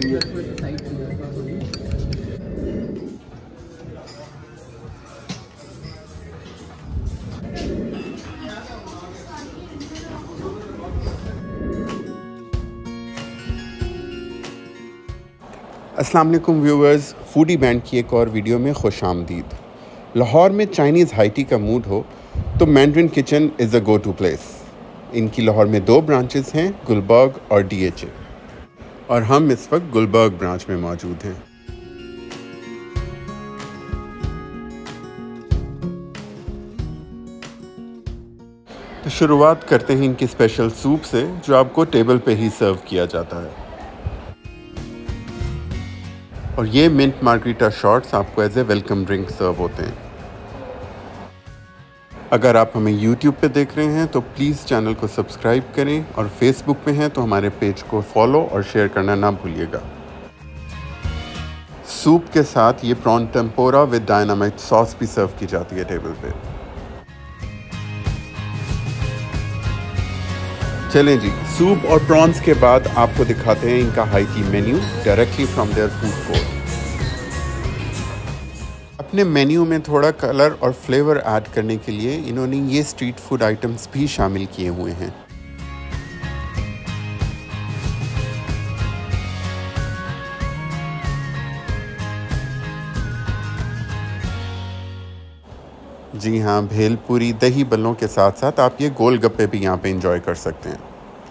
अस्सलाम वालेकुम viewers, foodie band की एक और वीडियो में खुश आमदीद। लाहौर में चाइनीज़ हाई टी का मूड हो तो Mandarin kitchen is a go to place. इनकी लाहौर में 2 ब्रांचेस हैं, गुलबर्ग और DHA, और हम इस वक्त गुलबर्ग ब्रांच में मौजूद हैं। तो शुरुआत करते हैं इनके स्पेशल सूप से, जो आपको टेबल पे ही सर्व किया जाता है। और ये मिंट मार्गरीटा शॉट्स आपको as a welcome drink serve होते हैं। अगर आप हमें YouTube पे देख रहे हैं तो प्लीज़ चैनल को सब्सक्राइब करें, और Facebook पे हैं तो हमारे पेज को फॉलो और शेयर करना ना भूलिएगा। सूप के साथ ये prawn tempura with dynamite sauce भी सर्व की जाती है टेबल पे। चलें जी, सूप और प्रॉन्स के बाद आपको दिखाते हैं इनका high tea menu directly from their food court. अपने मेन्यू में थोड़ा कलर और फ्लेवर ऐड करने के लिए इन्होंने ये स्ट्रीट फूड आइटम्स भी शामिल किए हुए हैं। जी हाँ, भेलपूरी दही बल्लों के साथ साथ आप ये गोलगप्पे भी यहाँ पे एंजॉय कर सकते हैं।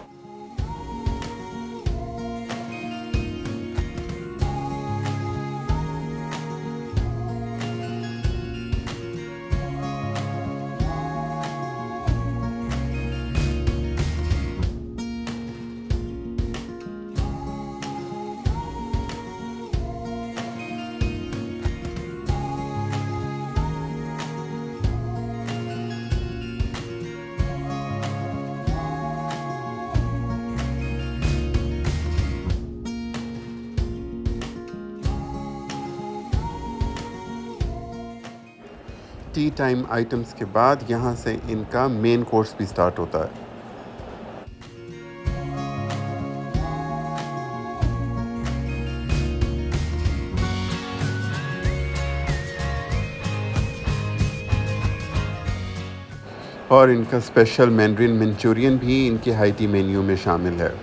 टी टाइम आइटम्स के बाद यहाँ से इनका मेन कोर्स भी स्टार्ट होता है। और इनका स्पेशल मैंड्रिन मंचूरियन भी इनके हाई टी मेन्यू में शामिल है।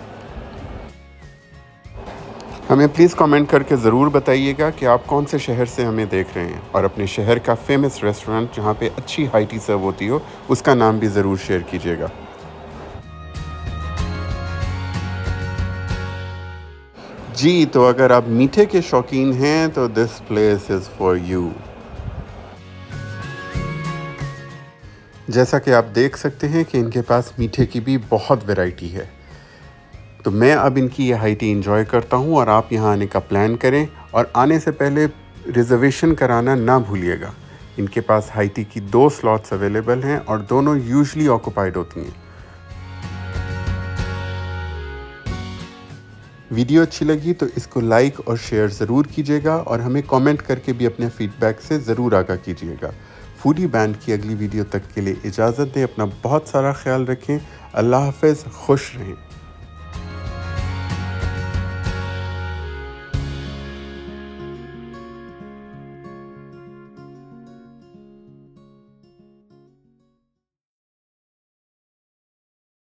हमें प्लीज़ कमेंट करके ज़रूर बताइएगा कि आप कौन से शहर से हमें देख रहे हैं, और अपने शहर का फेमस रेस्टोरेंट जहाँ पे अच्छी हाई टी सर्व होती हो उसका नाम भी ज़रूर शेयर कीजिएगा। जी, तो अगर आप मीठे के शौकीन हैं तो this place is for you. जैसा कि आप देख सकते हैं कि इनके पास मीठे की भी बहुत वैरायटी है। तो मैं अब इनकी ये हाई टी एंजॉय करता हूँ, और आप यहाँ आने का प्लान करें, और आने से पहले रिज़र्वेशन कराना ना भूलिएगा। इनके पास हाई टी की 2 स्लॉट्स अवेलेबल हैं, और दोनों यूजुअली ऑक्यूपाइड होती हैं। वीडियो अच्छी लगी तो इसको लाइक और शेयर ज़रूर कीजिएगा, और हमें कमेंट करके भी अपने फीडबैक से ज़रूर आगाह कीजिएगा। फूडी बैंड की अगली वीडियो तक के लिए इजाज़त दें। अपना बहुत सारा ख्याल रखें। अल्लाह हाफ़िज़, खुश रहें।